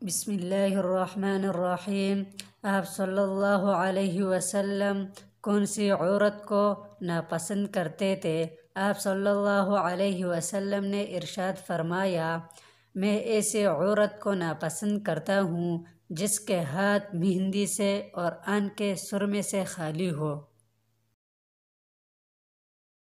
बिस्मिल्लाहिर्रहमानिर्रहीम। आप सल्लल्लाहु अलैहि वसल्लम कौन सी औरत को नापसंद करते थे? आप सल्लल्लाहु अलैहि वसल्लम ने इरशाद फरमाया, मैं ऐसे औरत को नापसंद करता हूँ जिसके हाथ मेहंदी से और आंखें सुरमे से खाली हो।